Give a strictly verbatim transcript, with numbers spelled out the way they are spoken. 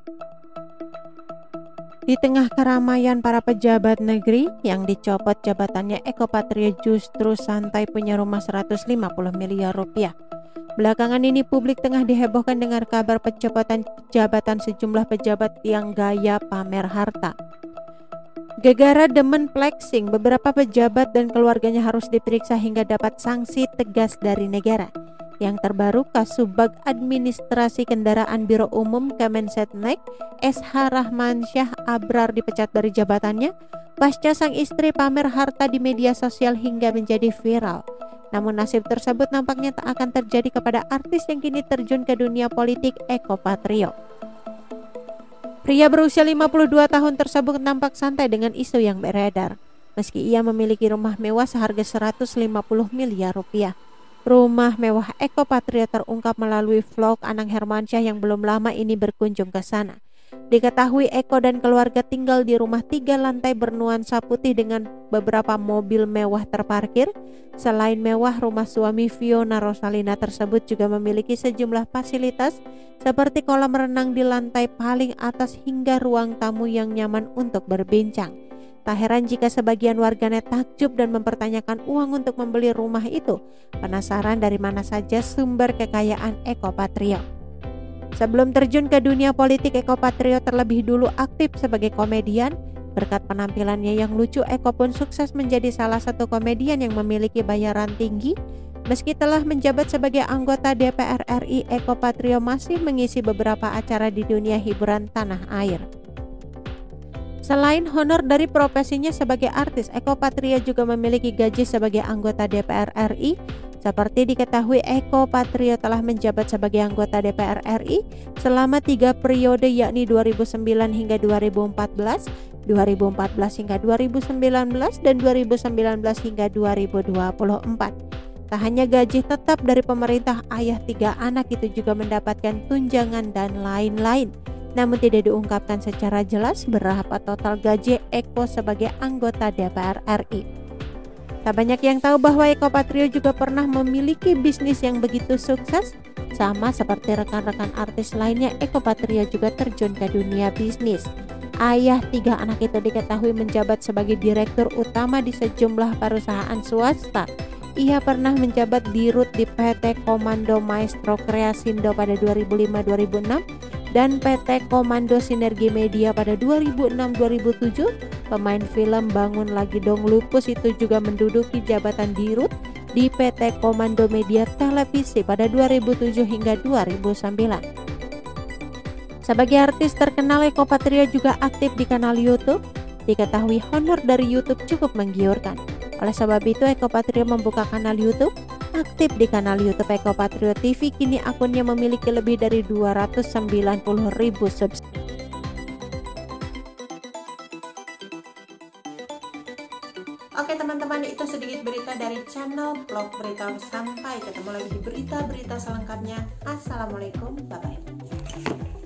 Di tengah keramaian para pejabat negeri yang dicopot jabatannya, Eko Patrio justru santai punya rumah seratus lima puluh miliar rupiah. Belakangan ini publik tengah dihebohkan dengan kabar pencopotan jabatan sejumlah pejabat yang gaya pamer harta. Gegara demen flexing, beberapa pejabat dan keluarganya harus diperiksa hingga dapat sanksi tegas dari negara. Yang terbaru, Kasubag Administrasi Kendaraan Biro Umum Kemensetnek S H Rahmansyah Abrar dipecat dari jabatannya pasca sang istri pamer harta di media sosial hingga menjadi viral. Namun nasib tersebut nampaknya tak akan terjadi kepada artis yang kini terjun ke dunia politik, Eko Patrio. Pria berusia lima puluh dua tahun tersebut nampak santai dengan isu yang beredar. Meski ia memiliki rumah mewah seharga seratus lima puluh miliar rupiah. Rumah mewah Eko Patrio terungkap melalui vlog Anang Hermansyah yang belum lama ini berkunjung ke sana. Diketahui Eko dan keluarga tinggal di rumah tiga lantai bernuansa putih dengan beberapa mobil mewah terparkir. Selain mewah, rumah suami Fiona Rosalina tersebut juga memiliki sejumlah fasilitas seperti kolam renang di lantai paling atas hingga ruang tamu yang nyaman untuk berbincang. Tak heran jika sebagian warganet takjub dan mempertanyakan uang untuk membeli rumah itu. Penasaran dari mana saja sumber kekayaan Eko Patrio. Sebelum terjun ke dunia politik, Eko Patrio terlebih dulu aktif sebagai komedian. Berkat penampilannya yang lucu, Eko pun sukses menjadi salah satu komedian yang memiliki bayaran tinggi. Meski telah menjabat sebagai anggota D P R R I, Eko Patrio masih mengisi beberapa acara di dunia hiburan tanah air. Selain honor dari profesinya sebagai artis, Eko Patrio juga memiliki gaji sebagai anggota D P R R I. Seperti diketahui, Eko Patrio telah menjabat sebagai anggota D P R R I selama tiga periode, yakni dua ribu sembilan hingga dua ribu empat belas, dua ribu empat belas hingga dua ribu sembilan belas, dan dua ribu sembilan belas hingga dua ribu dua puluh empat. Tak hanya gaji tetap dari pemerintah, ayah tiga anak itu juga mendapatkan tunjangan dan lain-lain. Namun tidak diungkapkan secara jelas berapa total gaji Eko sebagai anggota D P R R I. Tak banyak yang tahu bahwa Eko Patrio juga pernah memiliki bisnis yang begitu sukses. Sama seperti rekan-rekan artis lainnya, Eko Patrio juga terjun ke dunia bisnis. Ayah tiga anak itu diketahui menjabat sebagai direktur utama di sejumlah perusahaan swasta. Ia pernah menjabat dirut di P T Komando Maestro Kreasindo pada dua ribu lima sampai dua ribu enam dan P T Komando Sinergi Media pada dua ribu enam sampai dua ribu tujuh. Pemain film Bangun Lagi Dong Lupus itu juga menduduki jabatan dirut di P T Komando Media Televisi pada dua ribu tujuh hingga dua ribu sembilan. Sebagai artis terkenal, Eko Patrio juga aktif di kanal YouTube. Diketahui honor dari YouTube cukup menggiurkan. Oleh sebab itu, Eko Patrio membuka kanal YouTube. Aktif di kanal YouTube Eko Patrio T V, kini akunnya memiliki lebih dari dua ratus sembilan puluh ribu subscriber. Oke teman-teman, itu sedikit berita dari channel Vlog Berita. Sampai ketemu lagi di berita-berita selengkapnya. Assalamualaikum, bye-bye.